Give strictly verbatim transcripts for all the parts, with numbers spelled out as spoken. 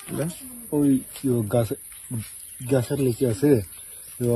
ওই গাছ গাছের নিচে আছে। তো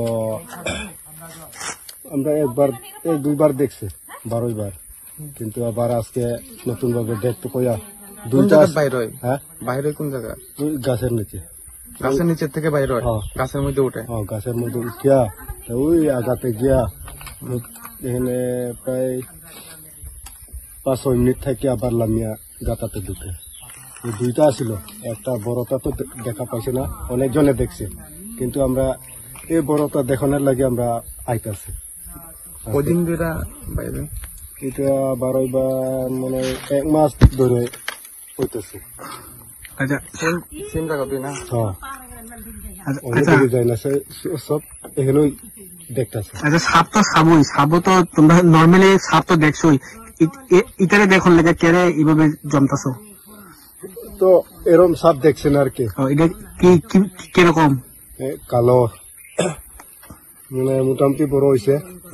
আমরা একবার এক দুইবার দেখছি, বারোই বার, কিন্তু আবার আজকে নতুন ভাবে দেখতে কইয়া দুইটা বাইর হয়। হ্যাঁ, বাইর হয় কোন জায়গা? ওই গাছের নিচে। গাছের নিচের থেকে বাইর হয়, গাছের মধ্যে উঠে। হ্যাঁ, গাছের মধ্যে উঠিয়া ওই আগাতে গিয়া এখানে প্রায় পাঁচ ছয় মিনিট থেকে আবার লামিয়া গাতাতে ঢুকে। দুইটা ছিল, একটা বড়টা তো দেখা পাইছে না, অনেকজনে দেখছে, কিন্তু আমরা এই বড়টা দেখানোর লাগে আমরা আইতাছি। কদিন ধরে বাইরে? এটা বারোই বা মানে এক মাস ধরে হইতেছে। আচ্ছা, সেম জায়গা তুই না? হ্যাঁ, যায় না সব এখানেই দেখতেছে। আচ্ছা, সাপ তো সাবই, সাপ তো তোমরা নর্মালি সাপ তো দেখছোই, ইটারে দেখুন লেগে কেড়ে এইভাবে জমতাছো তো এরম সাপ দেখছেন আর কি? এটা কি কিরকম? কালো, মানে মোটামুটি বড় হয়েছে,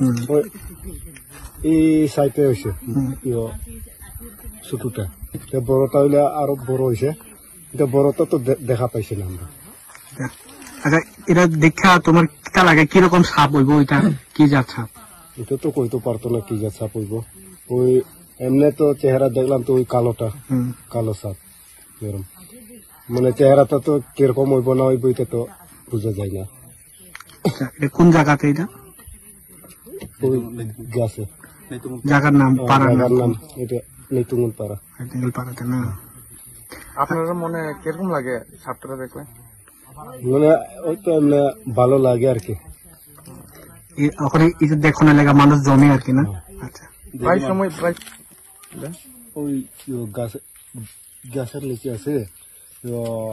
এই সাইডে হয়েছে ছোটটা, বড়টা হইলে আরো বড় হয়েছে, এটা বড়টা তো দেখা পাইছি না আমরা। আচ্ছা, এটা দেখা তোমার কিটা লাগে, কিরকম সাপ হইব, এটা কি জাত সাপ? এটা তো কইতে পারতো না কি জাত সাপ হইব। ওই এমনি তো চেহারা দেখলাম তো ওই কালোটা, কালো সাপ এরকম, মানে চেহারাটা তো কিরকম হইব না হইব এটা তো বোঝা যায় না। কোন জায়গাতে এটা? ওই গাছে, জায়গার নাম পাড়ার নাম এটা নেতুঙ্গল পাড়া। পাড়াতে না? আপনার মনে কিরকম লাগে সাপটা দেখলে? মানে ওই তো এমনি ভালো লাগে আর কি, ওখানে এটা দেখানো লাগা মানুষ জমে আর কি না? আচ্ছা, প্রায় সময় প্রায় ওই গাছ গাছের নিচে আছে। তো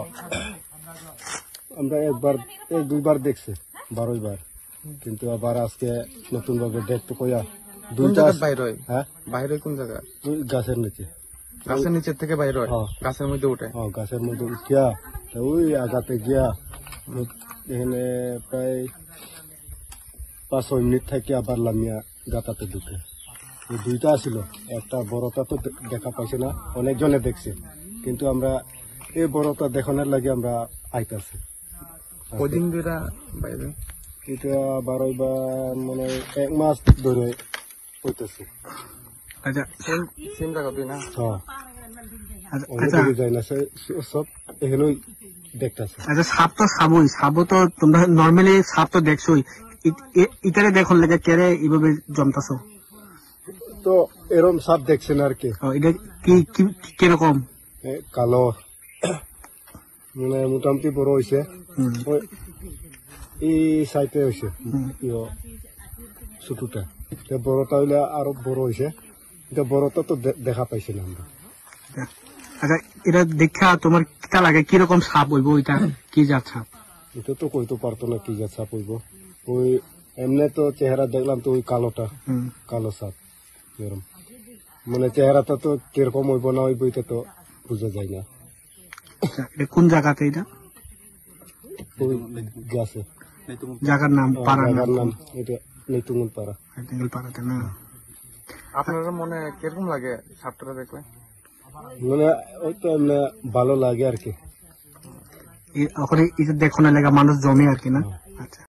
আমরা একবার এক দুইবার দেখছি, বারোই বার, কিন্তু আবার আজকে নতুন ভাবে দেখতে কইয়া দুইটা বাইর হয়। হ্যাঁ, বাইর হয় কোন জায়গা? ওই গাছের নিচে। গাছের নিচের থেকে বাইর হয়, গাছের মধ্যে উঠে। হ্যাঁ, গাছের মধ্যে উঠিয়া ওই আগাতে গিয়া এখানে প্রায় পাঁচ ছয় মিনিট থেকে আবার লামিয়া গাতাতে ঢুকে। দুইটা ছিল, একটা বড়টা তো দেখা পাইছে না, অনেকজনে দেখছে, কিন্তু আমরা এই বড়টা দেখানোর লাগে আমরা আইতাছি। কদিন ধরে বাইরে? এটা বারোই বা মানে এক মাস ধরে হইতেছে। আচ্ছা, সেম জায়গা তুই না? হ্যাঁ, যায় না সব এখানেই দেখতেছে। আচ্ছা, সাপ তো সাবই, সাপ তো তোমরা নর্মালি সাপ তো দেখছোই, ইটারে দেখুন লেগে কেড়ে এইভাবে জমতাছো তো এরম সাপ দেখছেন আর কি? এটা কি কিরকম? কালো, মানে মোটামুটি বড় হয়েছে, এই সাইডে হয়েছে ছোটটা, বড়টা হইলে আরো বড় হয়েছে, এটা বড়টা তো দেখা পাইছি না আমরা। আচ্ছা, এটা দেখা তোমার কিটা লাগে, কিরকম সাপ হইব, এটা কি জাত সাপ? এটা তো কইতে পারতো না কি জাত সাপ হইব। ওই এমনি তো চেহারা দেখলাম তো ওই কালোটা, কালো সাপ এরকম, মানে চেহারাটা তো কিরকম হইব না হইব এটা তো বোঝা যায় না। কোন জায়গাতে এটা? ওই গাছে, জায়গার নাম পাড়ার নাম এটা নেতুঙ্গল পাড়া। পাড়াতে না? আপনার মনে কিরকম লাগে সাপটা দেখলে? মানে ওই তো এমনি ভালো লাগে আর কি, ওখানে এটা দেখানো লাগা মানুষ জমে আর কি না? আচ্ছা।